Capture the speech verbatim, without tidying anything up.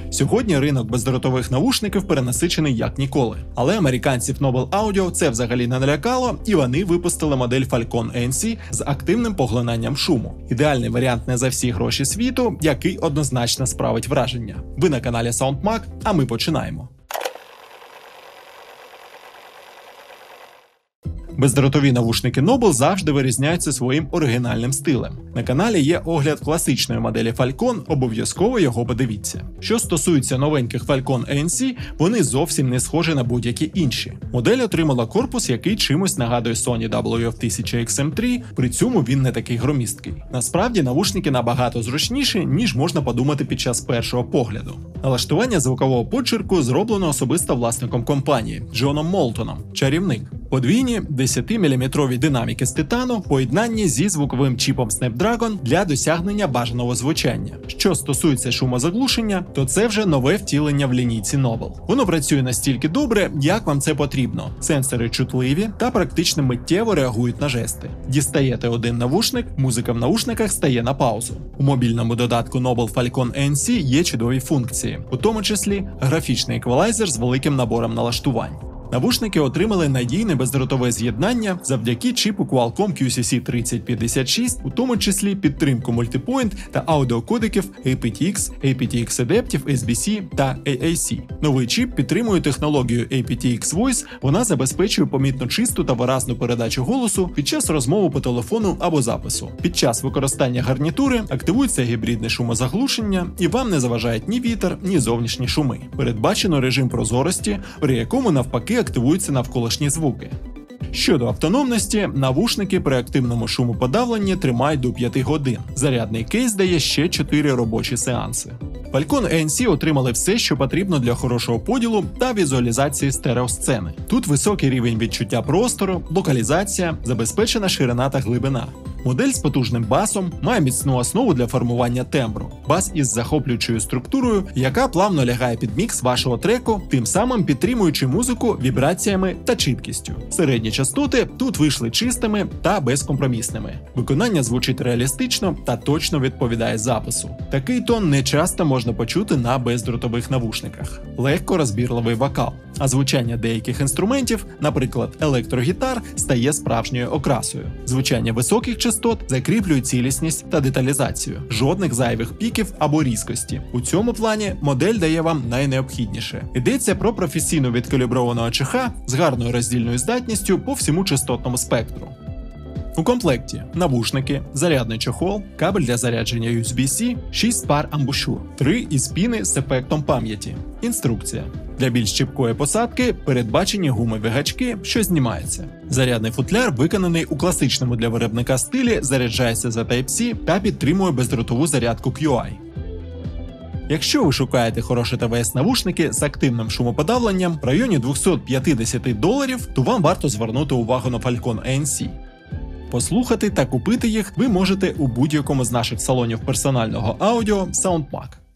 Сьогодні ринок бездротових навушників перенасичений як ніколи. Але американців Noble Audio це взагалі не налякало, і вони випустили модель Falcon ен сі з активним поглинанням шуму. Ідеальний варіант не за всі гроші світу, який однозначно справить враження. Ви на каналі SoundMag, а ми починаємо. Бездротові навушники Noble завжди вирізняються своїм оригінальним стилем. На каналі є огляд класичної моделі Falcon, обов'язково його подивіться. Що стосується новеньких Falcon ен сі, вони зовсім не схожі на будь-які інші. Модель отримала корпус, який чимось нагадує Sony дабл ю еф тисяча ікс ем три, при цьому він не такий громісткий. Насправді навушники набагато зручніші, ніж можна подумати під час першого погляду. Налаштування звукового почерку зроблено особисто власником компанії Джоном Молтоном, чарівник. Подвійні десятиміліметрові динаміки з титану, поєднанні зі звуковим чіпом Snapdragon для досягнення бажаного звучання. Що стосується шумозаглушення, то це вже нове втілення в лінійці Noble. Воно працює настільки добре, як вам це потрібно. Сенсори чутливі та практично миттєво реагують на жести. Дістаєте один навушник, музика в наушниках стає на паузу. У мобільному додатку Noble Falcon ен сі є чудові функції, у тому числі графічний еквалайзер з великим набором налаштувань. Навушники отримали надійне бездротове з'єднання завдяки чіпу Qualcomm кью сі сі тридцять п'ятдесят шість, у тому числі підтримку мультипоінт та аудіокодеків ей пі ті ікс, ей пі ті ікс Adaptive, ес бі сі та ей ей сі. Новий чіп підтримує технологію ей пі ті ікс Voice, вона забезпечує помітно чисту та виразну передачу голосу під час розмови по телефону або запису. Під час використання гарнітури активується гібридне шумозаглушення, і вам не заважають ні вітер, ні зовнішні шуми. Передбачено режим прозорості, при якому навпаки активуються навколишні звуки. Щодо автономності, навушники при активному шумоподавленні тримають до п'яти годин. Зарядний кейс дає ще чотири робочі сеанси. Falcon ен сі отримали все, що потрібно для хорошого поділу та візуалізації стереосцени. Тут високий рівень відчуття простору, локалізація, забезпечена ширина та глибина. Модель з потужним басом має міцну основу для формування тембру. Бас із захоплюючою структурою, яка плавно лягає під мікс вашого треку, тим самим підтримуючи музику вібраціями та чіткістю. Середні частоти тут вийшли чистими та безкомпромісними. Виконання звучить реалістично та точно відповідає запису. Такий тон не часто можна почути на бездротових навушниках. Легко розбірливий вокал, а звучання деяких інструментів, наприклад електрогітар, стає справжньою окрасою. Звучання високих частот закріплює цілісність та деталізацію. Жодних зайвих піків або різкості. У цьому плані модель дає вам найнеобхідніше. Йдеться про професійно відкаліброваного ЧХ з гарною роздільною здатністю по всьому частотному спектру. У комплекті навушники, зарядний чохол, кабель для зарядження ю ес бі-C, шість пар амбушюр, три із піни з ефектом пам'яті. Інструкція. Для більш чіпкої посадки передбачені гумові гачки, що знімаються. Зарядний футляр виконаний у класичному для виробника стилі, заряджається за Type-C та підтримує бездротову зарядку кью ай. Якщо ви шукаєте хороші те ве ес-навушники з активним шумоподавленням в районі двісті п'ятдесят доларів, то вам варто звернути увагу на Falcon ен сі. Послухати та купити їх ви можете у будь-якому з наших салонів персонального аудіо SoundMag.